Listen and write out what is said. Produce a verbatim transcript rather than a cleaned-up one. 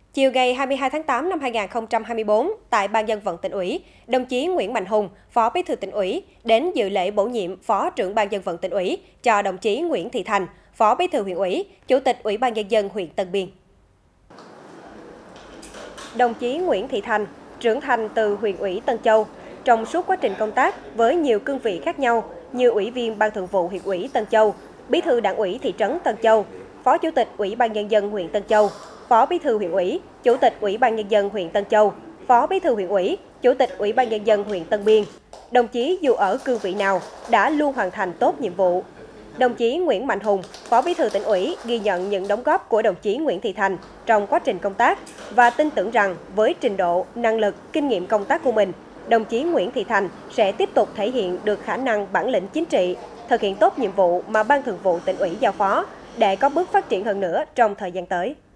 Chiều ngày hai mươi hai tháng tám năm hai nghìn không trăm hai mươi tư, tại Ban Dân vận Tỉnh ủy, đồng chí Nguyễn Mạnh Hùng, Phó Bí thư Tỉnh ủy, đến dự lễ bổ nhiệm Phó trưởng Ban Dân vận Tỉnh ủy cho đồng chí Nguyễn Thị Thành, Phó Bí thư huyện ủy, Chủ tịch Ủy ban Nhân dân huyện Tân Biên. Đồng chí Nguyễn Thị Thành, trưởng thành từ huyện ủy Tân Châu, trong suốt quá trình công tác với nhiều cương vị khác nhau như Ủy viên Ban Thường vụ huyện ủy Tân Châu, Bí thư Đảng ủy thị trấn Tân Châu, Phó Chủ tịch Ủy ban Nhân dân huyện Tân Châu, Phó Bí thư huyện ủy, Chủ tịch Ủy ban Nhân dân huyện Tân Châu, Phó Bí thư huyện ủy, Chủ tịch Ủy ban Nhân dân huyện Tân Biên. Đồng chí dù ở cương vị nào đã luôn hoàn thành tốt nhiệm vụ. Đồng chí Nguyễn Mạnh Hùng, Phó Bí thư Tỉnh ủy ghi nhận những đóng góp của đồng chí Nguyễn Thị Thành trong quá trình công tác và tin tưởng rằng với trình độ, năng lực, kinh nghiệm công tác của mình, đồng chí Nguyễn Thị Thành sẽ tiếp tục thể hiện được khả năng bản lĩnh chính trị, thực hiện tốt nhiệm vụ mà Ban Thường vụ Tỉnh ủy giao phó để có bước phát triển hơn nữa trong thời gian tới.